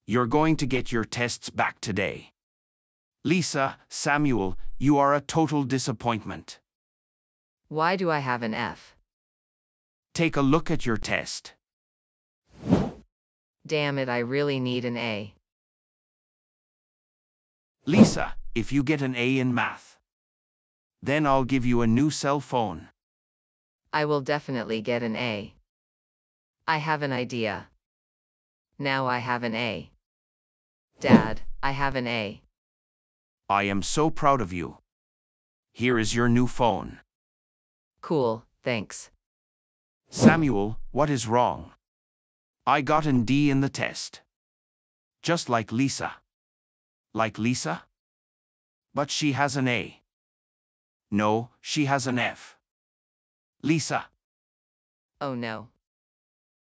You're going to get your tests back today. Lisa, Samuel, you are a total disappointment. Why do I have an F? Take a look at your test. Damn it, I really need an A. Lisa, if you get an A in math, then I'll give you a new cell phone. I will definitely get an A. I have an idea. Now I have an A. Dad, I have an A. I am so proud of you. Here is your new phone. Cool, thanks. Samuel, what is wrong? I got an D in the test. Just like Lisa. Like Lisa? But she has an A. No, she has an F. Lisa. Oh no.